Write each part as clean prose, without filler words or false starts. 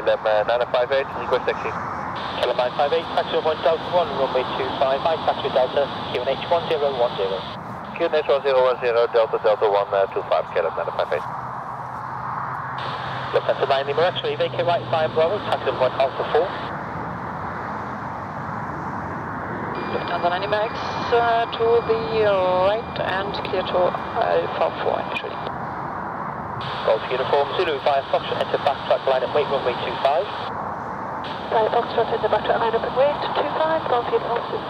KLM 958, request taxi. KLM 958, taxi 1 Delta 1, runway 25, taxi Delta, QNH 1010. QNH 1010, Delta 125, KLM 958. Lufthansa 9 Lima X-ray, vacate right 5 Bravo, taxi 1 Alpha 4. Lufthansa 9 Lima X to the right and clear to Alpha 4 initially. Golf uniform, Zulu 5 Foxtrot, enter backtrack line and wait runway 25. 5 Foxtrot, enter backtrack line up and wait 25, Golf uniform Zulu.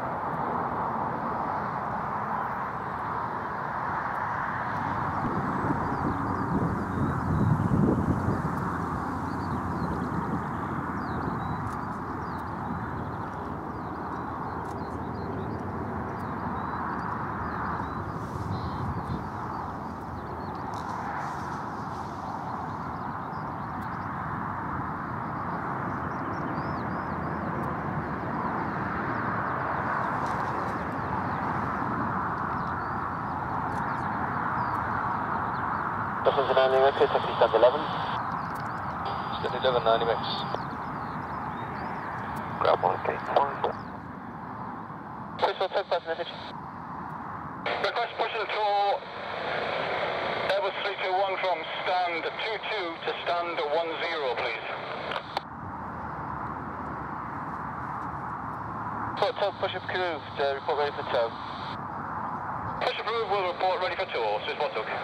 Lufthansa 9 Lima X, taxi stand 11. Stand 11, 9 Lima X. Grab 1, okay, fine. First pass message. Request pushing to Airbus 321 from stand 22 to stand 10, please. Tow, push approved, report ready for tow. Push approved, will report ready for tow, says what's okay.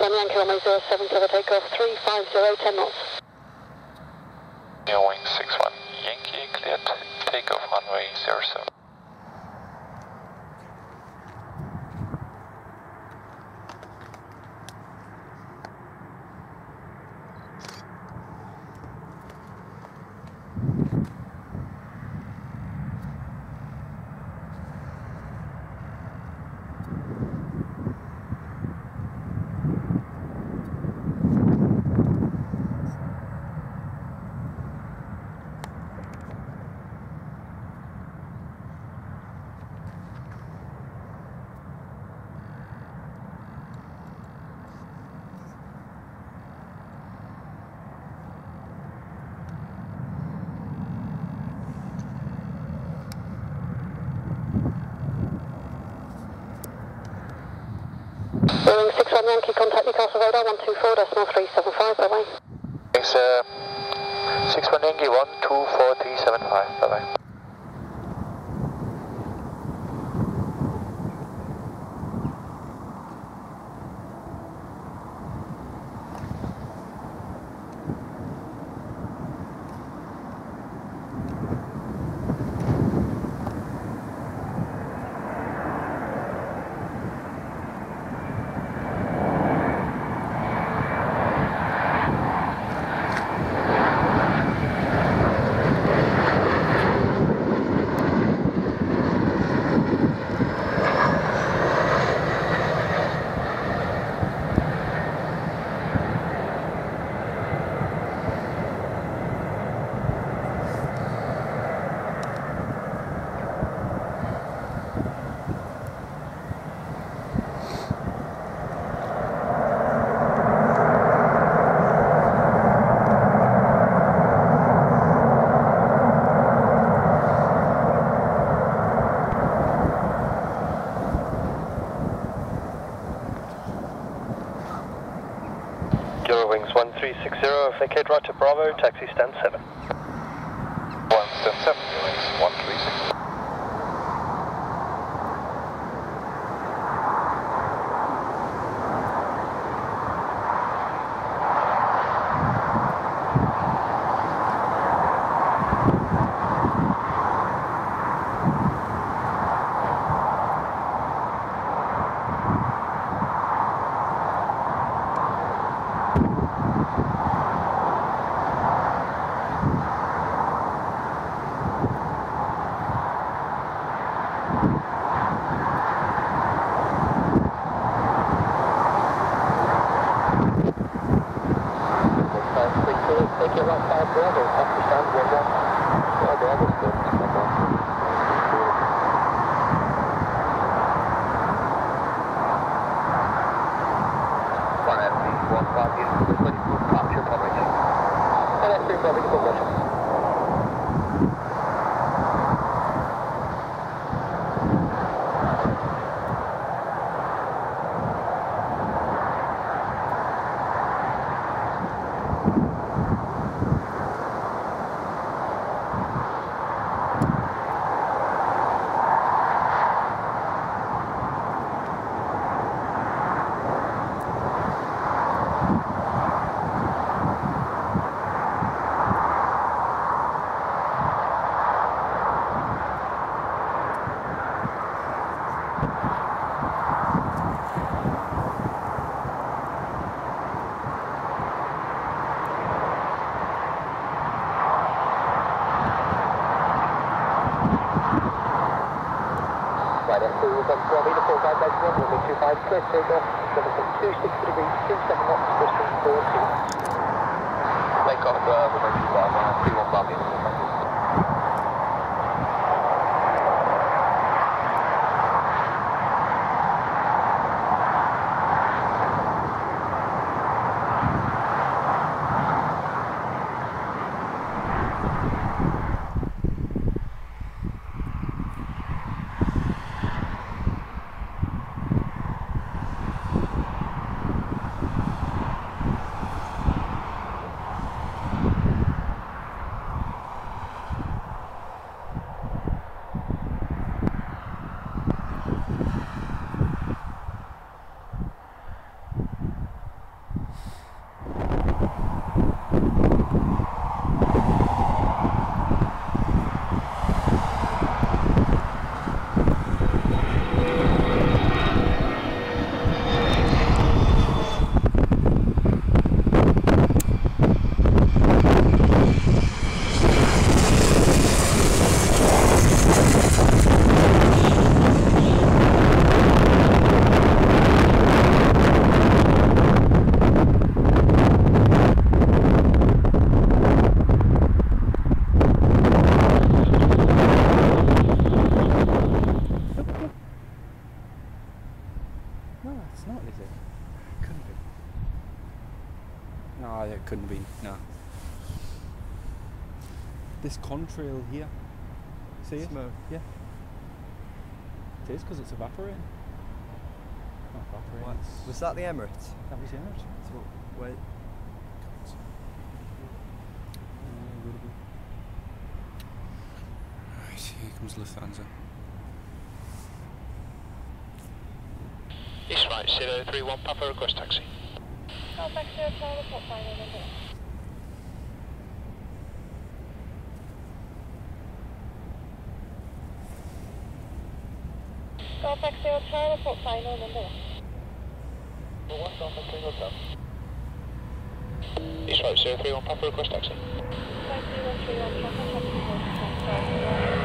61 Yankee runway 07 cover takeoff 350, 10 knots. Eurowings 61 Yankee, cleared takeoff runway 07. Eurowings 61 Yankee, contact Newcastle radar 124.375, bye bye. Thanks, 61 Yankee 124.375, bye bye. Eurowings 1360, vacate right to Bravo, taxi stand 7. 177, Eurowings 136. Take it right 5 Bravo, taxi stand 11. Yeah, Bravo's good. One FB, 1 5 units, 24 capture coverage. And that's 3 Bravo, full motion. Right, F2 was on Bravo, the full guide base 1, runway 25, clear takeoff, 7.26 degrees, 27 knots, distance 40. Take off runway 25, 31 Bravo. it's not, is it? It couldn't be. No, it couldn't be. No. This contrail here. See it? Smoke. Yeah. It is because it's evaporating. Not evaporating. What? Was that the Emirates? That was the Emirates. So, wait. Right, here comes Lufthansa. East right, 031 Papa, request taxi. Golf X-ray Hotel, report final number. Golf X-ray Hotel, report final number. Golf X-ray Hotel. East right, 031 Papa, request taxi. 5031 Papa, taxi.